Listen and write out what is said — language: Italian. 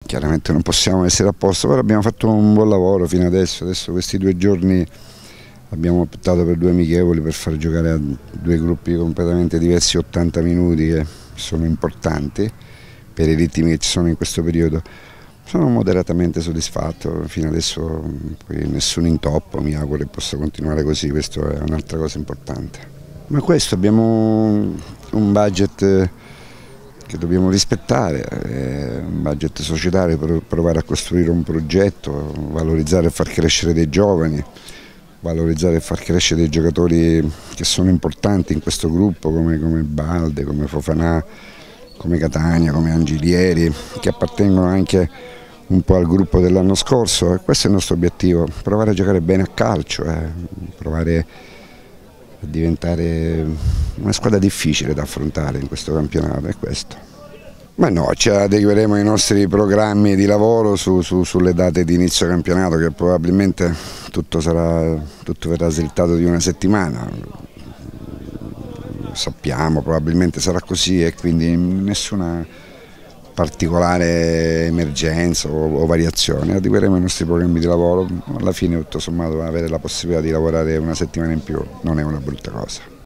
chiaramente non possiamo essere a posto, però abbiamo fatto un buon lavoro fino adesso. Adesso questi 2 giorni abbiamo optato per 2 amichevoli per far giocare a 2 gruppi completamente diversi 80 minuti che sono importanti per i ritmi che ci sono in questo periodo. Sono moderatamente soddisfatto, fino adesso poi nessun intoppo, mi auguro che possa continuare così, questo è un'altra cosa importante. Ma questo abbiamo un budget che dobbiamo rispettare, un budget societario per provare a costruire un progetto, valorizzare e far crescere dei giovani, valorizzare e far crescere dei giocatori che sono importanti in questo gruppo come Balde, come Fofanà, come Catania, come Angelieri, che appartengono anche un po' al gruppo dell'anno scorso, e questo è il nostro obiettivo, provare a giocare bene a calcio, provare a diventare una squadra difficile da affrontare in questo campionato, è questo. Ma no, ci adegueremo ai nostri programmi di lavoro sulle date di inizio campionato, che probabilmente tutto verrà slittato di una settimana. Sappiamo, probabilmente sarà così, e quindi nessuna particolare emergenza o variazione. Adegueremo i nostri programmi di lavoro, alla fine tutto sommato avere la possibilità di lavorare una settimana in più non è una brutta cosa.